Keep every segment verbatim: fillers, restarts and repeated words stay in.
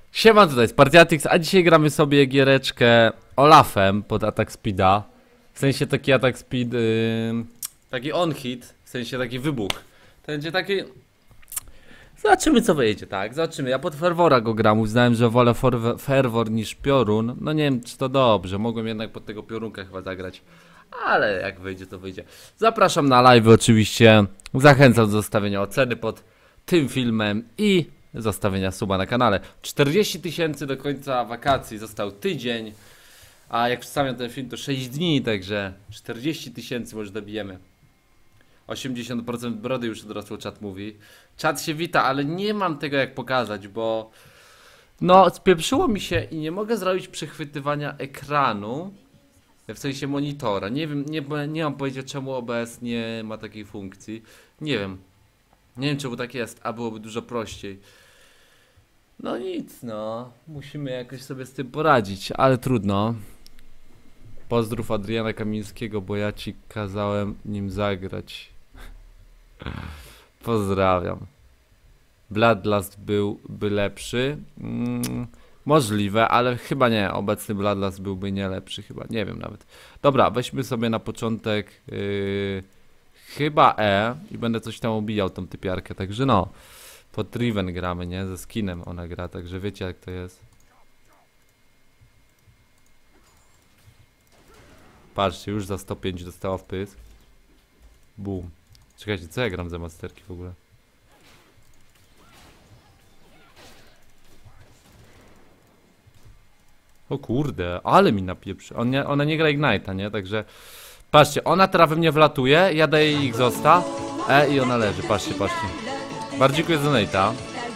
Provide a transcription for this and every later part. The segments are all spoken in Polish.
Siema, tutaj jest Partiatix, a dzisiaj gramy sobie giereczkę Olafem pod atak speeda. W sensie taki atak speed, yy, taki on hit, w sensie taki wybuch. To będzie taki... Zobaczymy co wyjdzie, tak? Zobaczymy. Ja pod Fervora go gram, uznałem, że wolę Fervor niż Piorun. No nie wiem czy to dobrze, mogłem jednak pod tego Piorunka chyba zagrać. Ale jak wyjdzie to wyjdzie. Zapraszam na live oczywiście. Zachęcam do zostawienia oceny pod tym filmem i zostawienia suba na kanale. czterdzieści tysięcy do końca wakacji, został tydzień. A jak przedstawiam ten film to sześć dni, także czterdzieści tysięcy może dobijemy. osiemdziesiąt procent brody już odrosło, czat mówi. Czat się wita, ale nie mam tego jak pokazać, bo no spieprzyło mi się i nie mogę zrobić przechwytywania ekranu. W sensie monitora. Nie wiem, nie, nie mam powiedzieć czemu O B S nie ma takiej funkcji. Nie wiem. Nie wiem czemu tak jest, a byłoby dużo prościej. No nic no. Musimy jakoś sobie z tym poradzić, ale trudno. Pozdrów Adriana Kamińskiego, bo ja ci kazałem nim zagrać. Pozdrawiam. Bloodlust byłby lepszy. Mm, możliwe, ale chyba nie. Obecny Bloodlust byłby nie lepszy chyba. Nie wiem nawet. Dobra, weźmy sobie na początek yy, chyba E i będę coś tam obijał tą typiarkę. Także no. Pod Riven gramy, nie? Ze skinem ona gra, także wiecie jak to jest. Patrzcie, już za sto pięć dostała w pysk. Boom. Czekajcie, co ja gram za masterki w ogóle? O kurde, ale mi napieprzy. On nie, ona nie gra Ignite'a, nie? Także... Patrzcie, ona teraz we mnie wlatuje, ja daję jej Exhausta. E i ona leży, patrzcie, patrzcie. Bardzo dziękuję za donate'a.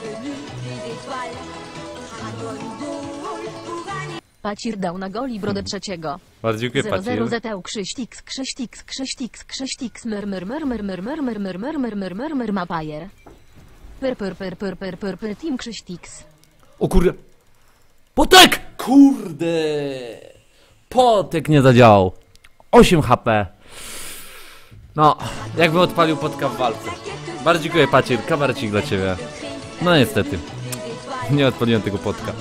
Pacir dał na goli brodę trzeciego. Bardzo dziękuję, Pacir. zero zero krzyściks, krzyściks, krzyściks, krzyściks, myr, myr, myr, myr, myr, myr, myr, myr, myr, myr, myr, myr, myr, mapajer. Pyr, pyr, pyr, pyr, pyr, pyr, pyr, team krzyściks. O kurde. Potek! Kurde. Potek nie zadziałał. osiem H P. No, jakbym odpalił potka w walce. Bardzo dziękuję, Pacir, kabarecik dla ciebie. No niestety. Nie odpaliłem tego potka.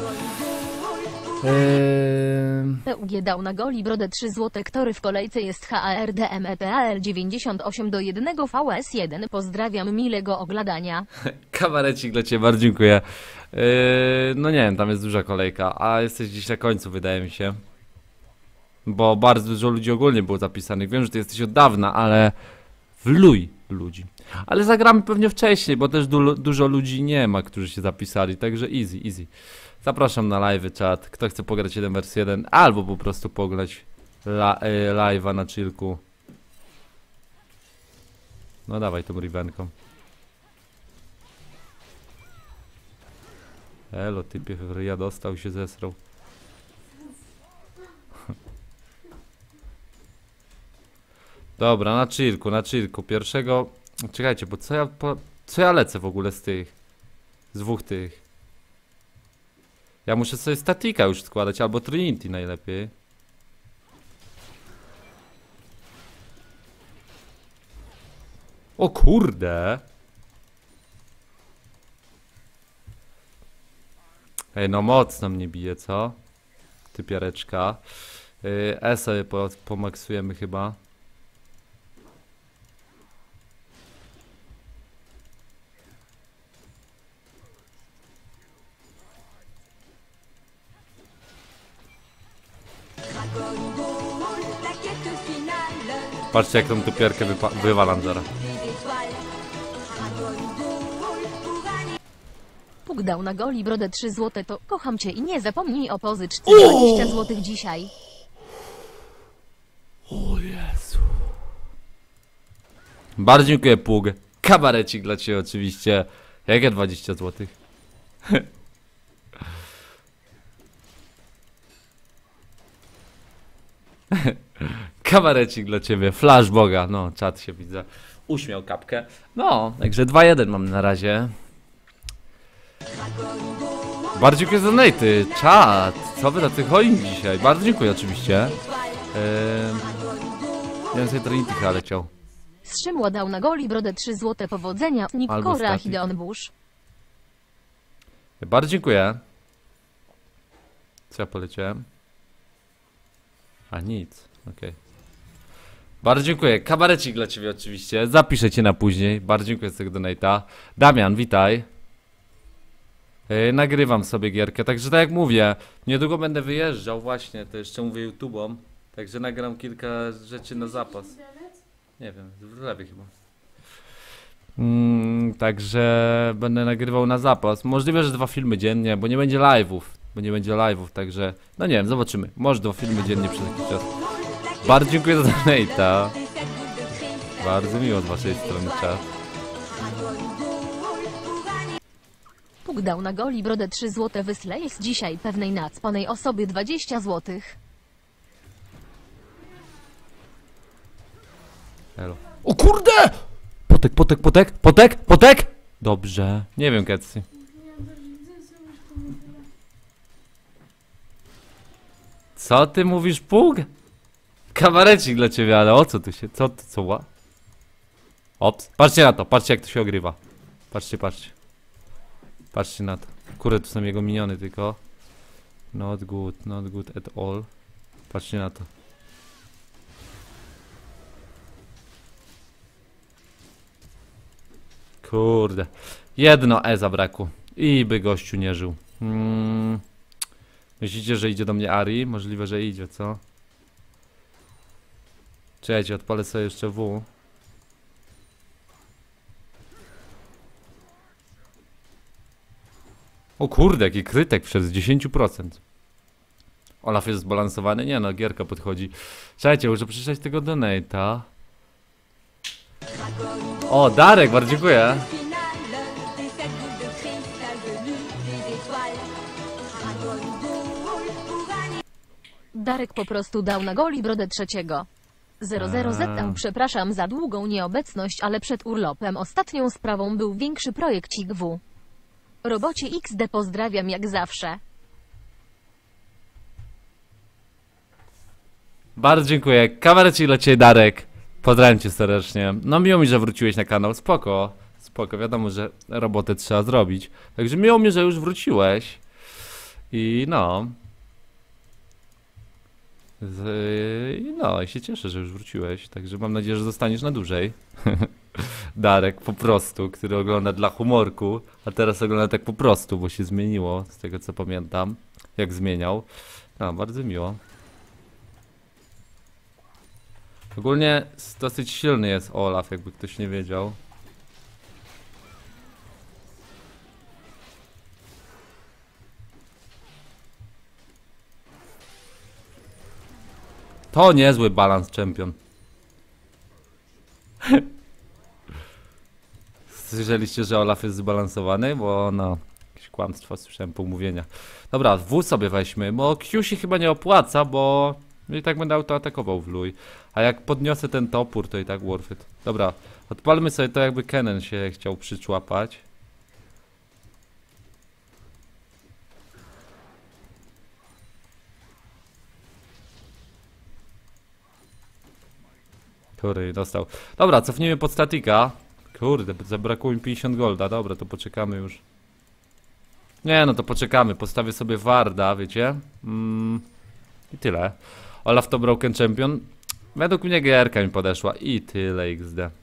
Eee... P U G dał na goli brodę trzy złote, który w kolejce jest H A R D M E T A L dziewięćdziesiąt osiem do jednego V S jeden. Pozdrawiam, milego oglądania. Kabarecik dla ciebie, bardzo dziękuję. Eee... No nie wiem, tam jest duża kolejka, a jesteś gdzieś na końcu, wydaje mi się. Bo bardzo dużo ludzi ogólnie było zapisanych. Wiem, że ty jesteś od dawna, ale wluj ludzi. Ale zagramy pewnie wcześniej, bo też du dużo ludzi nie ma, którzy się zapisali, także easy, easy. Zapraszam na live czat, kto chce pograć jeden versus jeden, albo po prostu pograć y, live'a na chillku. No dawaj tą Rivenką. Elo, typie, ja dostał się zesrał. Dobra, na chillku, na chillku. Pierwszego... Czekajcie, bo co ja... Po... Co ja lecę w ogóle z tych? Z dwóch tych. Ja muszę sobie statika już składać, albo Trinity najlepiej. O kurde! Ej, no mocno mnie bije, co? Typiareczka. Yy, E sobie po, pomaksujemy chyba. Patrzcie jak tą typiarkę wywalam zaraz. Puk dał na goli brodę trzy złote, to kocham cię i nie zapomnij o pożyczce dwadzieścia złotych dzisiaj. O Jezu. Bardzo dziękuję, Pug. Kabarecik dla ciebie oczywiście. Jakie dwadzieścia złotych? Kabarecik dla ciebie, flash boga, no czat się widzę, uśmiał kapkę. No, także dwa jeden mam na razie. Bardzo dziękuję za donaty, czat, co wy tacy hojni dzisiaj, bardzo dziękuję oczywiście. Eee, ja sobie Trinity chyba leciał. Strzymło dał na goli brodę trzy złote, powodzenia, Nick Kora, Hideon Bush. Bardzo dziękuję. Co ja poleciałem? A nic, okej. Okay. Bardzo dziękuję. Kabarecik dla ciebie oczywiście. Zapiszę cię na później. Bardzo dziękuję za tego donate'a. Damian, witaj. Yy, nagrywam sobie gierkę, także tak jak mówię, niedługo będę wyjeżdżał właśnie, to jeszcze mówię YouTube'om. Także nagram kilka rzeczy na zapas. Nie wiem, w lewie chyba. Mm, także będę nagrywał na zapas. Możliwe, że dwa filmy dziennie, bo nie będzie live'ów. Bo nie będzie live'ów, także... No nie wiem, zobaczymy. Może dwa filmy dziennie przez jakiś czas. Bardzo dziękuję za donate'a. Bardzo miło z waszej strony, czat. Puk dał na goli brodę trzy złote. Wysle jest dzisiaj pewnej nacpanej osobie dwadzieścia złotych. Elo. O kurde! Potek, potek, potek, potek, potek! Dobrze. Nie wiem, Ketsy. Co ty mówisz, Pug? Kabarecik dla ciebie, ale o co tu się... Co, co, ła? Ops. Patrzcie na to, patrzcie jak to się ogrywa. Patrzcie, patrzcie. Patrzcie na to. Kurde, tu są jego miniony tylko. Not good, not good at all. Patrzcie na to. Kurde. Jedno E zabrakło. I by gościu nie żył. Hmm. Myślicie, że idzie do mnie Ari? Możliwe, że idzie, co? Czekajcie, odpalę sobie jeszcze W. O kurde, jaki krytek przez dziesięć procent. Olaf jest zbalansowany? Nie no, gierka podchodzi. Czekajcie, muszę przeczytać tego donate'a. O, Darek, bardzo dziękuję. Darek po prostu dał na goli brodę trzeciego. zero zero Z. Przepraszam za długą nieobecność, ale przed urlopem ostatnią sprawą był większy projekcik W. Robocie X D pozdrawiam jak zawsze. Bardzo dziękuję. Kamerci dla ciebie, Darek. Pozdrawiam cię serdecznie. No miło mi, że wróciłeś na kanał. Spoko. Spoko. Wiadomo, że robotę trzeba zrobić. Także miło mi, że już wróciłeś. I no. Z... No i się cieszę, że już wróciłeś. Także mam nadzieję, że zostaniesz na dłużej. Darek po prostu, który ogląda dla humorku, a teraz ogląda tak po prostu, bo się zmieniło, z tego co pamiętam, jak zmieniał. No, bardzo miło. Ogólnie dosyć silny jest Olaf, jakby ktoś nie wiedział. To niezły balans champion. Słyszeliście, że Olaf jest zbalansowany? Bo no, jakieś kłamstwo słyszałem, pomówienia. Dobra, W sobie weźmy, bo Q się chyba nie opłaca, bo i tak będę autoatakował w luj. A jak podniosę ten topór, to i tak worth it. Dobra, odpalmy sobie to, jakby Kennen się chciał przyczłapać. Który dostał. Dobra, cofnijmy pod statika. Kurde, zabrakło mi pięćdziesiąt golda. Dobra, to poczekamy już. Nie, no to poczekamy. Postawię sobie Warda, wiecie? Mm, I tyle. Olaf to Broken Champion. Według mnie gierka mi podeszła. I tyle X D.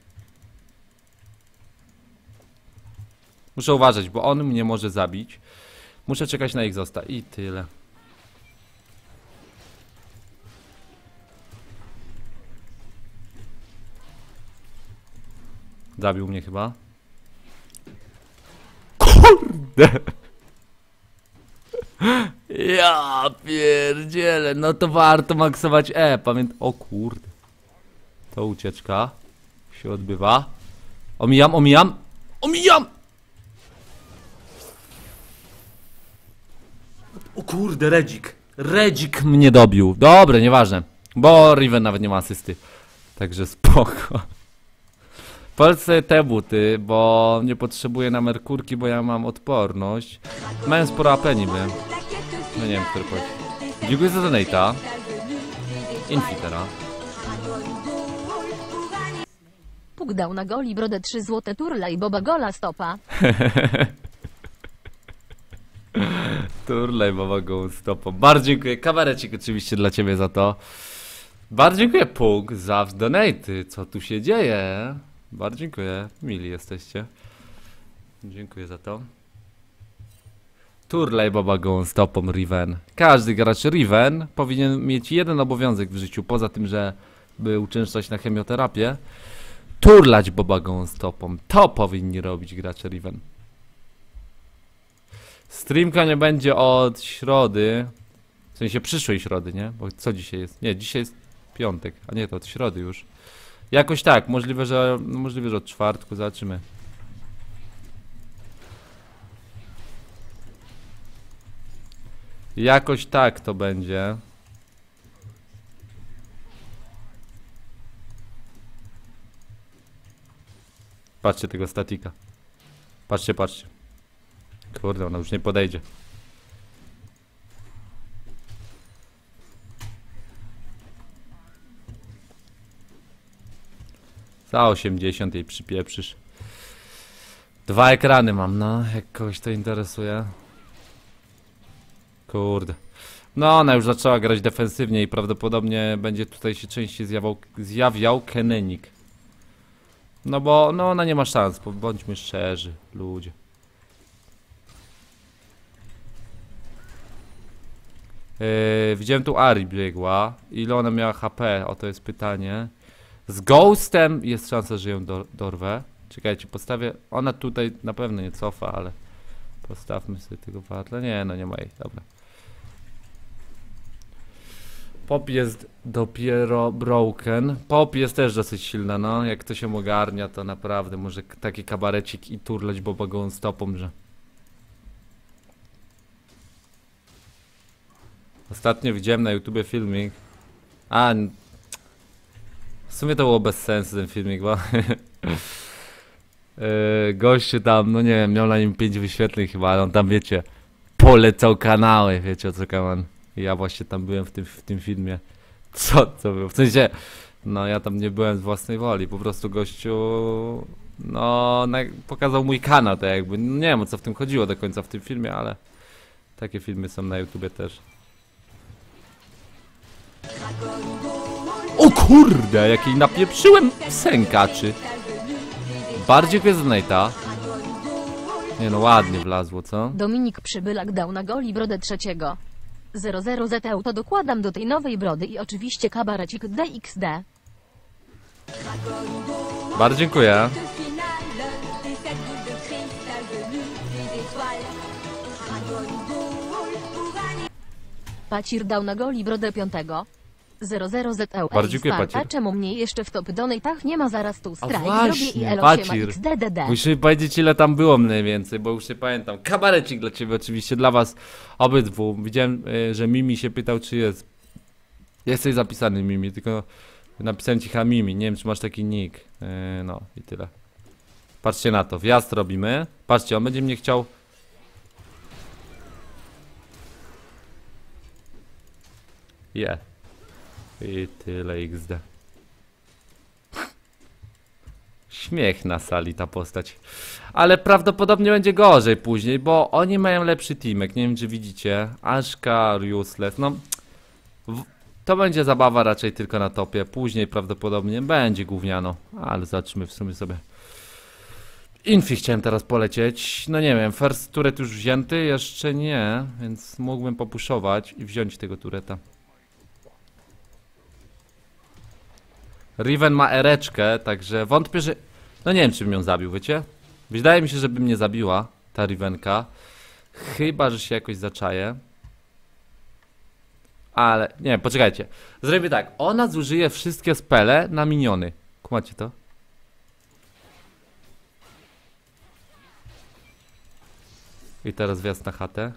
Muszę uważać, bo on mnie może zabić. Muszę czekać na Exhausta. I tyle. Zabił mnie chyba. Kurde! Ja pierdzielę, no to warto maksować E, pamięt... O kurde. To ucieczka się odbywa. Omijam, omijam, omijam! O kurde, Redzik. Redzik mnie dobił. Dobre, nieważne. Bo Riven nawet nie ma asysty. Także spoko. Polsce te buty, bo nie potrzebuję na merkurki, bo ja mam odporność. Mają sporo A P niby. No nie wiem, który chodzi. Dziękuję za donate'a. Infitera. Puk dał na goli brodę trzy złote turla i Boba gola stopa. Turlej mama gołą stopą. Bardzo dziękuję. Kabarecik oczywiście dla ciebie za to. Bardzo dziękuję Pug za donaty. Co tu się dzieje? Bardzo dziękuję. Mili jesteście. Dziękuję za to. Turlej baba gołą stopą Riven. Każdy gracz Riven powinien mieć jeden obowiązek w życiu, poza tym, że by uczęszczać na chemioterapię. Turlać baba gołą stopą. To powinni robić gracze Riven. Streamka nie będzie od środy. W sensie przyszłej środy, nie? Bo co dzisiaj jest? Nie, dzisiaj jest piątek, a nie, to od środy już. Jakoś tak, możliwe, że, no możliwe, że od czwartku, zobaczymy. Jakoś tak to będzie. Patrzcie tego statika. Patrzcie, patrzcie. Kurde, ona już nie podejdzie. Za osiemdziesiąt jej przypieprzysz. Dwa ekrany mam, no, jak kogoś to interesuje. Kurde. No, ona już zaczęła grać defensywnie i prawdopodobnie będzie tutaj się częściej zjawiał, zjawiał Kenenik. No bo, no ona nie ma szans, bądźmy szczerzy, ludzie. Yy, widziałem tu Ari biegła. Ile ona miała H P? O, to jest pytanie. Z Ghostem jest szansa, że ją do, dorwę. Czekajcie, postawię. Ona tutaj na pewno nie cofa, ale postawmy sobie tego wartla. Nie, no nie ma jej, dobra. Pop jest dopiero broken. Pop jest też dosyć silna, no. Jak to się ogarnia, to naprawdę może taki kabarecik i turleć boba gołą stopą, że... Ostatnio widziałem na YouTubie filmik. A, w sumie to było bez sensu ten filmik, bo yy, gościu tam, no nie wiem, miał na nim pięć wyświetleń chyba, ale on tam, wiecie, polecał kanały, wiecie o co kaman. I ja właśnie tam byłem w tym, w tym filmie. Co to było? W sensie, no ja tam nie byłem z własnej woli, po prostu gościu, no na, pokazał mój kanał, tak jakby, no, nie wiem o co w tym chodziło do końca w tym filmie, ale takie filmy są na YouTubie też. O kurde, jakiej napieprzyłem sękaczy. Bardziej dziękuję za donate'a. Nie no, ładnie wlazło, co? Dominik Przybylak dał na goli brodę trzeciego. zero zero Z E U to dokładam do tej nowej brody i oczywiście kabarecik D X D. Bardzo dziękuję. Pacir dał na goli brodę piątego. zero zero Z E U. Bardzo dziękuję, Pacir. Czemu mnie jeszcze w top donate'ach nie ma, zaraz tu A strajk właśnie, zrobię i elo Pacir. siema X D D D. Musimy powiedzieć ile tam było mniej więcej, bo już nie pamiętam. Kabarecik dla ciebie oczywiście, dla was obydwu. Widziałem, y, że Mimi się pytał, czy jest. Jesteś zapisany Mimi, tylko napisałem ci ha Mimi, nie wiem czy masz taki nick. Y, no i tyle. Patrzcie na to, wjazd robimy. Patrzcie, on będzie mnie chciał... Je. Yeah. I tyle X D. Śmiech na sali ta postać. Ale prawdopodobnie będzie gorzej później, bo oni mają lepszy teamek. Nie wiem czy widzicie. Ashka, Useless. No, w, to będzie zabawa raczej tylko na topie. Później prawdopodobnie będzie gówniano. Ale zobaczymy w sumie sobie. Infi chciałem teraz polecieć. No nie wiem, first turret już wzięty? Jeszcze nie. Więc mógłbym popuszować i wziąć tego tureta. Riven ma ereczkę, także wątpię, że... No nie wiem, czy bym ją zabił, wiecie? Wydaje mi się, że by mnie zabiła ta Rivenka. Chyba, że się jakoś zaczaje. Ale... Nie, poczekajcie. Zrobię tak. Ona zużyje wszystkie spele na miniony. Kumacie to? I teraz wjazd na chatę.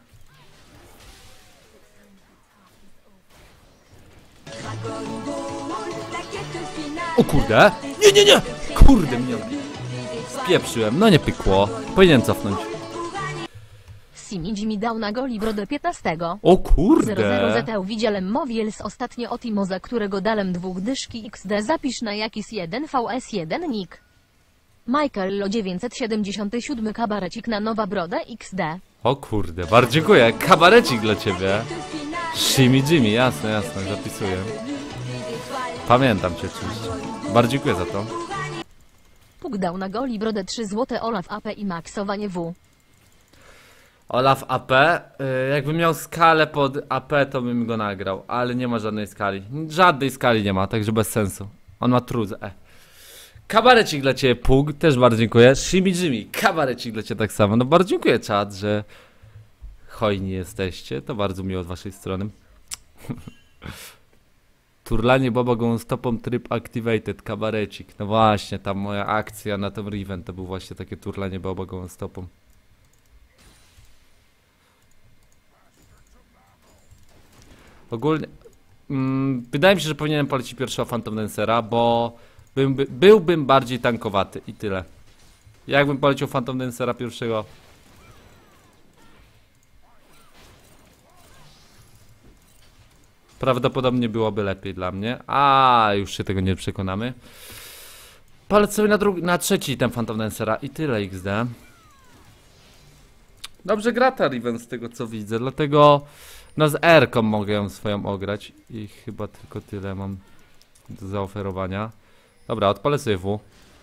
O kurde! Nie, nie, nie! Kurde mnie! Spieprzyłem, no nie pykło. Powinienem cofnąć. Simidzi mi dał na goli brodę piętnastego. O kurde! zero zero Z E U widziałem Mowiels ostatnio o Timo, za którego dałem dwóch dyszki X D. Zapisz na jakiś jeden V S jeden nick. Michael Lo dziewięćset siedemdziesiąt siedem kabarecik na nowa brodę X D. O kurde, bardzo dziękuję. Kabarecik dla ciebie. Shimmy Jimmy, jasne, jasne, zapisuję. Pamiętam cię oczywiście. Bardzo dziękuję za to. Puk dał na goli brodę trzy złote Olaf A P i maksowanie W. Olaf A P, yy, jakbym miał skalę pod A P, to bym go nagrał, ale nie ma żadnej skali. Żadnej skali nie ma, także bez sensu. On ma truzę. E. Kabarecik dla ciebie, Pug, też bardzo dziękuję. Shimmy Jimmy, kabarecik dla ciebie tak samo. No bardzo dziękuję, czat, że hojni jesteście. To bardzo miło z waszej strony. Turlanie Boba gołą stopą, tryb activated, kabarecik. No właśnie, ta moja akcja na ten Riven to był właśnie takie turlanie Boba gołą stopą. Ogólnie, mm, wydaje mi się, że powinienem polecić pierwszego Phantom Dancera, bo bym, by, byłbym bardziej tankowaty i tyle. Jakbym polecił Phantom Dancera pierwszego... Prawdopodobnie byłoby lepiej dla mnie, a już się tego nie przekonamy. Polecę sobie na, drugi, na trzeci ten Phantom Dancera i tyle X D. Dobrze gra ta Riven z tego co widzę, dlatego no z R-ką mogę ją swoją ograć i chyba tylko tyle mam do zaoferowania. Dobra, odpalę sobie W.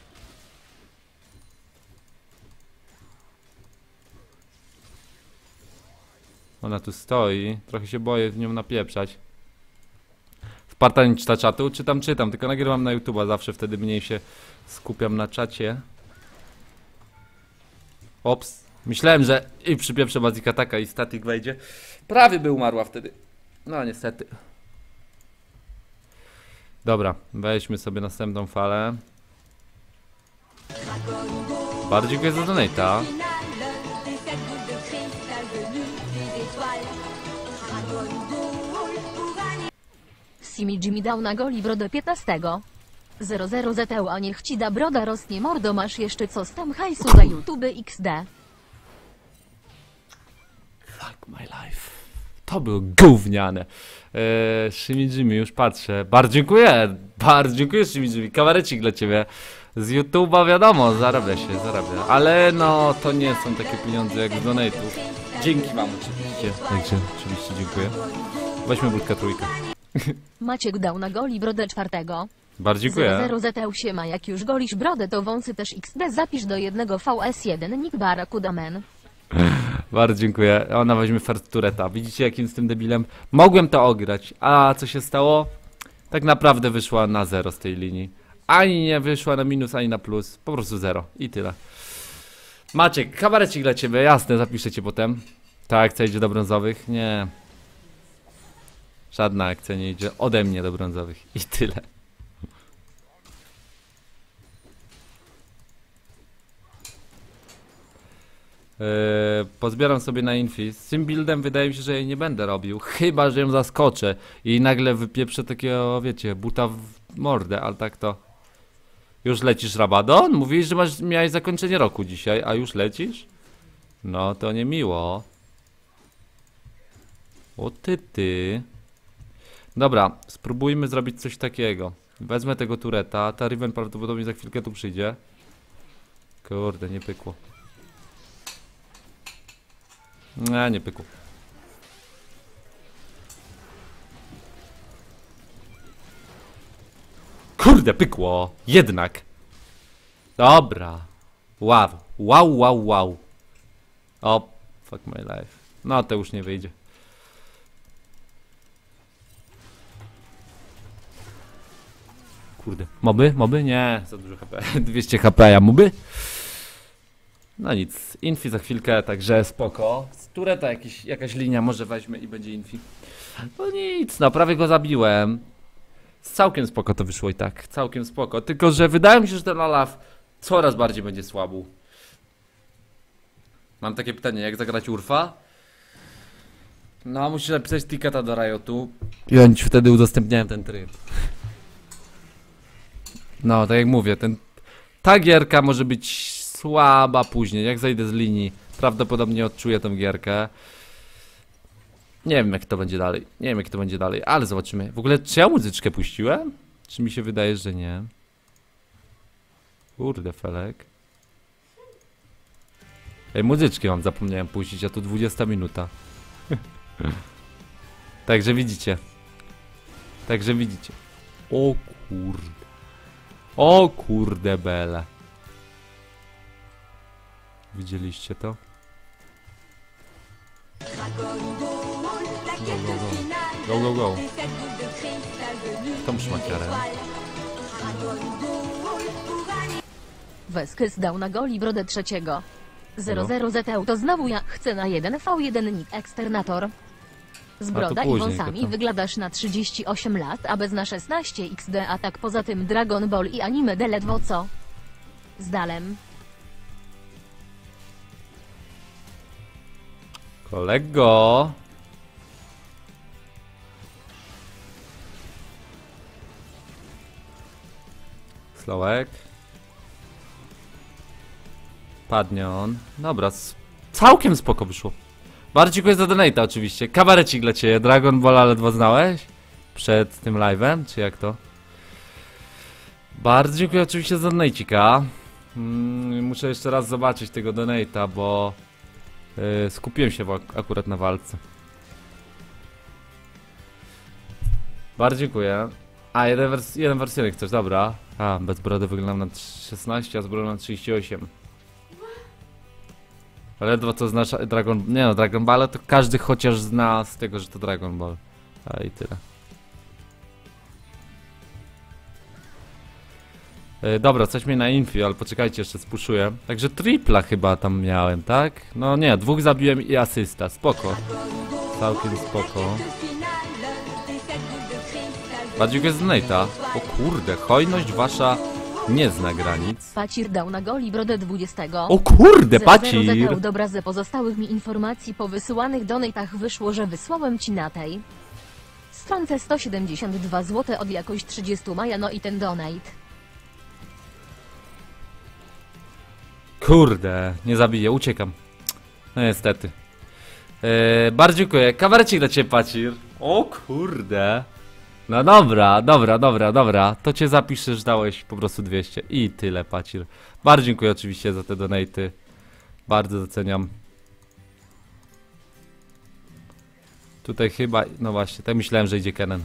Ona tu stoi, trochę się boję w nią napieprzać. Sparta nie czyta czatu, czytam, czytam, tylko nagrywam na YouTube'a, zawsze wtedy mniej się skupiam na czacie. Ops, myślałem, że i przypieprzę Basic Attacka i statik wejdzie. Prawie by umarła wtedy. No niestety. Dobra, weźmy sobie następną falę. Bardzo dziękuję za donate'a. Shimmy Jimmy dał na goli brodę piętnastego. zero zero Z E U, a niech ci da broda rosnie mordo, masz jeszcze co z tam hajsu za YouTube X D. Fuck my life. To było gówniane. Eee, Shimmy Jimmy, już patrzę. Bardzo dziękuję. Bardzo dziękuję Shimmy Jimmy. Kawarecik dla ciebie. Z YouTube'a wiadomo, zarabia się, zarabia. Ale no, to nie są takie pieniądze jak z donate'ów. Dzięki wam oczywiście. Także oczywiście dziękuję. Weźmy budkę trójkę. Maciek dał na goli brodę czwartego. Bardzo dziękuję. zero zero Z E U się ma, jak już golisz brodę, to wąsy też X D zapisz do jednego V S jeden Nick Barakudamen. Bardzo dziękuję. Ona weźmie first tureta. Widzicie jakim z tym debilem? Mogłem to ograć. A co się stało? Tak naprawdę wyszła na zero z tej linii. Ani nie wyszła na minus, ani na plus. Po prostu zero. I tyle. Maciek, kabarecik dla ciebie. Jasne, zapiszę cię potem. Ta akcja idzie do brązowych? Nie. Żadna akcja nie idzie ode mnie do brązowych. I tyle. Yy, pozbieram sobie na infi. Z tym buildem wydaje mi się, że jej nie będę robił. Chyba, że ją zaskoczę i nagle wypieprzę takiego, wiecie, buta w mordę, ale tak to... Już lecisz, Rabadon? Mówiłeś, że masz, miałeś zakończenie roku dzisiaj, a już lecisz? No to nie miło. O ty ty. Dobra, spróbujmy zrobić coś takiego. Wezmę tego tureta, ta Riven prawdopodobnie za chwilkę tu przyjdzie. Kurde, nie pykło. Nie, nie pykło. Kurde, pykło. Jednak. Dobra. Wow. Wow, wow, wow. O, fuck my life. No, to już nie wyjdzie. Kurde. Moby? Moby? Nie. Za dużo H P. dwieście H P, ja moby? No nic. Infi za chwilkę, także spoko. Z tureta jakiś, jakaś linia może weźmie i będzie infi. No nic, no prawie go zabiłem. Całkiem spoko to wyszło i tak. Całkiem spoko. Tylko, że wydaje mi się, że ten Olaf coraz bardziej będzie słabł. Mam takie pytanie, jak zagrać Urfa? No, musisz napisać ticketa do Riotu. I oni ci wtedy udostępniałem ten tryb. No, tak jak mówię, ten, ta gierka może być słaba później. Jak zejdę z linii, prawdopodobnie odczuję tę gierkę. Nie wiem jak to będzie dalej. Nie wiem jak to będzie dalej, ale zobaczymy. W ogóle czy ja muzyczkę puściłem? Czy mi się wydaje, że nie? Kurde felek. Ej, muzyczki wam zapomniałem puścić, a tu dwudziesta minuta. Także widzicie. Także widzicie. O kurde. O kurde bele. Widzieliście to? Go, go, go. Go, go, go. Tą szmaciarę. Weskys dał na goli brodę trzeciego. zero zero Z to znowu ja chcę na jeden V jeden nick eksternator. Z broda i później wąsami to. wyglądasz na trzydzieści osiem lat, a bez na szesnaście X D, a tak poza tym Dragon Ball i anime de ledwo co. Zdalem. Kolego. Slowek. Padnie on. Dobra, s- całkiem spoko wyszło. Bardzo dziękuję za donate'a oczywiście. Kabarecik dla ciebie. Dragon Ball ledwo znałeś? Przed tym live'em, czy jak to? Bardzo dziękuję oczywiście za donate'ika. Mm, muszę jeszcze raz zobaczyć tego donate'a, bo yy, skupiłem się w- akurat na walce. Bardzo dziękuję. A, jeden, wers jeden wersjonek chcesz, dobra. A, bez brody wyglądam na szesnaście, a z brodą na trzydzieści osiem. Ledwo to znasz Dragon... Nie no, Dragon Ball to każdy chociaż zna z tego, że to Dragon Ball. A i tyle. Yy, dobra, coś mnie na infi, ale poczekajcie, jeszcze spuszuję. Także tripla chyba tam miałem, tak? No nie, dwóch zabiłem i asysta, spoko. Całkiem spoko. Bardziej go z donate'a. O kurde, hojność wasza nie zna granic. Pacir dał na goli brodę dwudziestego. O kurde, zero zero Pacir! Z dobra, ze pozostałych mi informacji po wysyłanych donatach wyszło, że wysłałem ci na tej stronce sto siedemdziesiąt dwa złote od jakoś trzydziestego maja, no i ten donate. Kurde, nie zabiję, uciekam. No niestety. Yy, bardzo dziękuję. Kawarecik dla ciebie, Pacir. O kurde. No dobra, dobra, dobra, dobra. To cię zapiszę, że dałeś po prostu dwieście. I tyle, Pacir. Bardzo dziękuję oczywiście za te donaty. Bardzo doceniam. Tutaj chyba, no właśnie, tak myślałem, że idzie Kennen.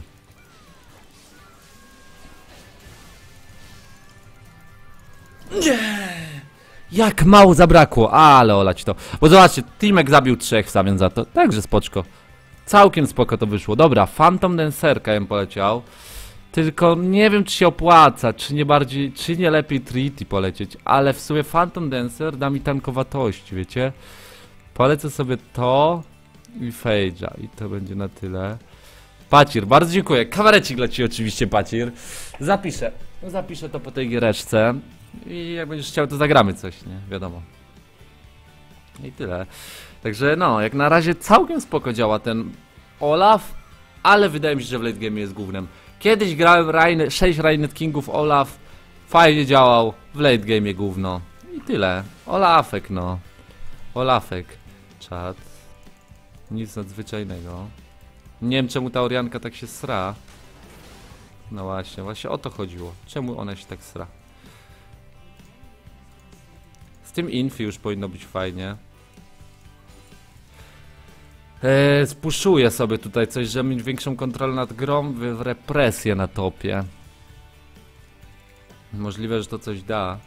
Nie! Jak mało zabrakło, ale olać to. Bo zobaczcie, Timek zabił trzech w zamian za to. Także spoczko. Całkiem spoko to wyszło. Dobra, Phantom Dancerka jem poleciał. Tylko nie wiem, czy się opłaca, czy nie bardziej, czy nie lepiej Treaty polecieć. Ale w sumie Phantom Dancer da mi tankowatość, wiecie? Polecę sobie to i Fage'a. I to będzie na tyle. Pacir, bardzo dziękuję. Kawarecik dla ciebie oczywiście, Pacir. Zapiszę. Zapiszę to po tej giereczce. I jak będziesz chciał, to zagramy coś, nie? Wiadomo. I tyle. Także no, jak na razie całkiem spoko działa ten Olaf, ale wydaje mi się, że w late game jest głównym. Kiedyś grałem Rain sześć Rainet Kingów Olaf, fajnie działał, w late game gówno. I tyle. Olafek, no. Olafek. Czat. Nic nadzwyczajnego. Nie wiem, czemu ta Orianka tak się sra. No właśnie, właśnie o to chodziło. Czemu ona się tak sra? Z tym infi już powinno być fajnie. Eee, spuszuję sobie tutaj coś, żeby mieć większą kontrolę nad grą, w represję na topie. Możliwe, że to coś da.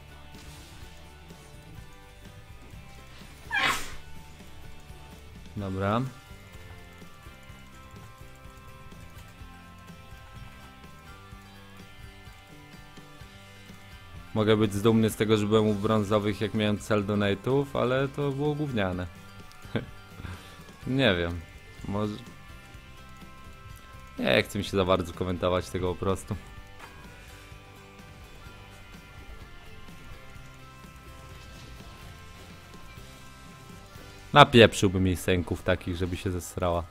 Dobra. Mogę być dumny z tego, że byłem u brązowych, jak miałem cel donate'ów, ale to było gówniane. Nie wiem. Może... Nie chcę mi się za bardzo komentować tego po prostu. Napieprzyłbym jej sęków takich, żeby się zesrała.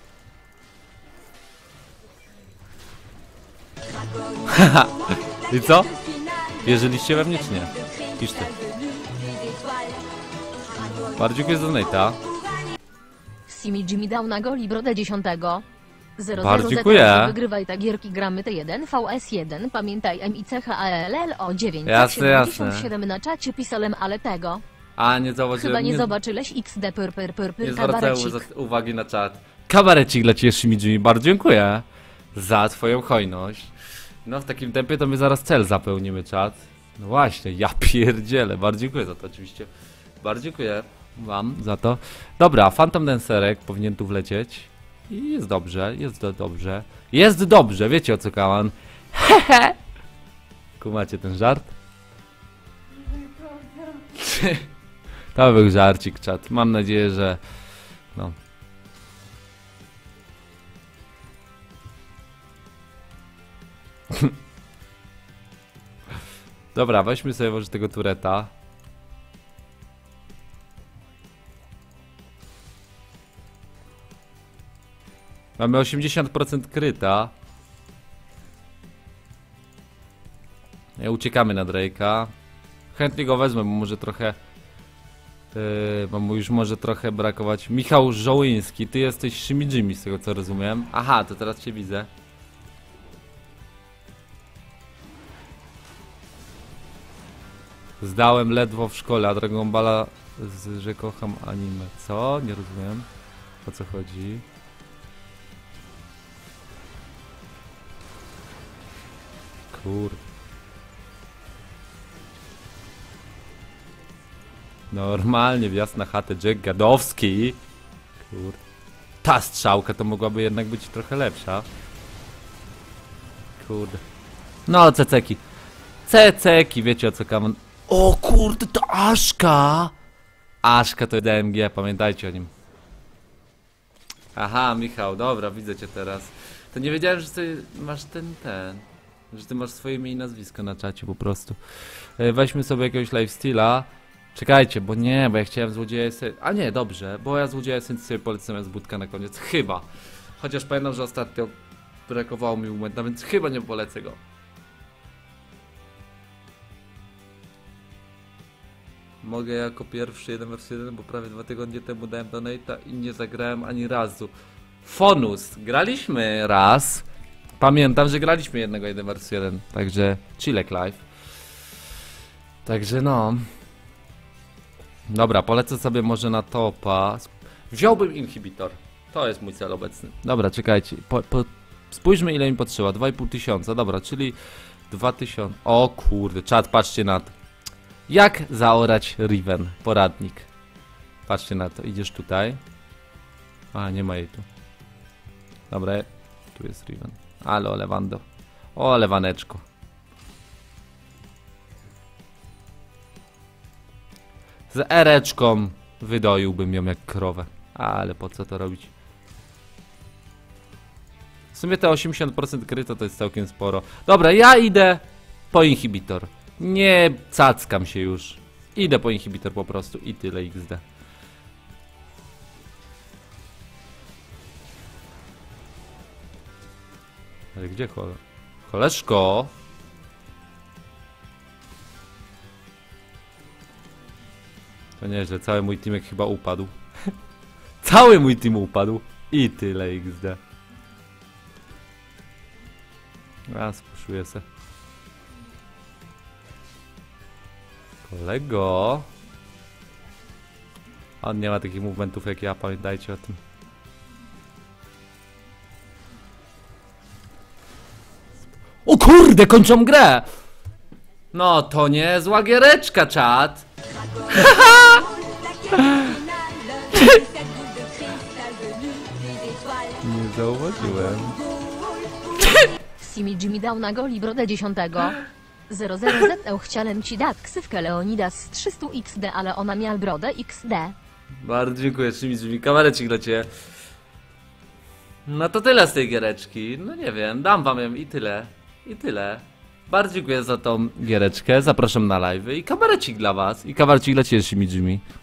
Haha. I co? Wierzyliście we mnie czy nie? Piszcie. Bardzo dziękuję za donate'a. Simi Jimmy dał na goli brodę dziesiątego. zero Bardzo zero dziękuję. Z wygrywaj ta gierki gramy T jeden, V S jeden, pamiętaj M I C H A L L o dziewięć Jasne, siedemdziesiąt jasne. siedem na czacie pisolem, ale tego. A, nie zauważyłem. Chyba nie, nie zobaczyłeś X D pyr pyr pyr pyr Nie zwracałem kabarecik. uwagi na czat. Kabarecik dla ciebie, Shimijimi. Bardzo dziękuję za twoją hojność. No w takim tempie to my zaraz cel zapełnimy, czat. No właśnie, ja pierdzielę. Bardzo dziękuję za to oczywiście. Bardzo dziękuję wam za to. Dobra, Phantom Dancerek powinien tu wlecieć. I jest dobrze, jest do, dobrze. Jest dobrze, wiecie o co kaman. Hehe. Kumacie ten żart? To był żarcik, czat. Mam nadzieję, że... No. Dobra, weźmy sobie może tego tureta. Mamy osiemdziesiąt procent kryta. Ja uciekamy na Drake'a. Chętnie go wezmę, bo może trochę... Yy, bo mu już może trochę brakować. Michał Żołyński, ty jesteś Shimijimi z tego co rozumiem. Aha, to teraz cię widzę. Zdałem ledwo w szkole, a Dragon Balla z, że kocham anime. Co? Nie rozumiem. O co chodzi? Kurde. Normalnie wjazd na chatę Jack Gadowski. Kurde. Ta strzałka to mogłaby jednak być trochę lepsza. Kurde. No, ceceki. Ceceki, wiecie o co kaman. O kurde, to Aszka! Aszka to D M G, pamiętajcie o nim. Aha, Michał, dobra, widzę cię teraz. To nie wiedziałem, że ty masz ten, ten. Że ty masz swoje imię i nazwisko na czacie po prostu. Weźmy sobie jakiegoś lifestyla. Czekajcie, bo nie, bo ja chciałem złodzieja esencji. A nie, dobrze, bo ja złodzieja esencji sobie polecam z budka na koniec. Chyba. Chociaż pamiętam, że ostatnio brakowało mi momentu, więc chyba nie polecę go. Mogę jako pierwszy jeden versus jeden, bo prawie dwa tygodnie temu dałem donate'a i nie zagrałem ani razu. Fonus, graliśmy raz. Pamiętam, że graliśmy jednego jeden versus jeden, także chillek live. Także no. Dobra, polecę sobie może na topa. Wziąłbym inhibitor. To jest mój cel obecny. Dobra, czekajcie. Po, po, spójrzmy ile mi potrzeba. dwa i pół tysiąca. Dobra, czyli dwa tysiące. O kurde, czat, patrzcie na to. Jak zaorać Riven? Poradnik. Patrzcie na to. Idziesz tutaj. A, nie ma jej tu. Dobra, tu jest Riven. Ale o lewando. O lewaneczko. Z ereczką wydoiłbym ją jak krowę. Ale po co to robić? W sumie te osiemdziesiąt procent kryto to jest całkiem sporo. Dobra, ja idę po inhibitor. Nie cackam się już. Idę po inhibitor po prostu i tyle X D. Ale gdzie chole? Koleżko? To nieźle, cały mój teamek chyba upadł. Cały mój team upadł. I tyle X D. A, spuszuję se. Kolego. On nie ma takich movementów jak ja, pamiętajcie o tym. O kurde, kończą grę! No to nie zła giereczka, czat. Nie zauważyłem. Shimijimi dał na goli brodę dziesiątego. zero zero Z chciałem ci dać ksywkę Leonidas z trzysta X D, ale ona miała brodę X D. Bardzo dziękuję, Shimijimi, kamerecik dla ciebie. No to tyle z tej giereczki. No nie wiem, dam wam ją i tyle. I tyle. Bardzo dziękuję za tą giereczkę, zapraszam na live'y i kamerecik dla was. I kamerecik dla ciebie, Shimijimi.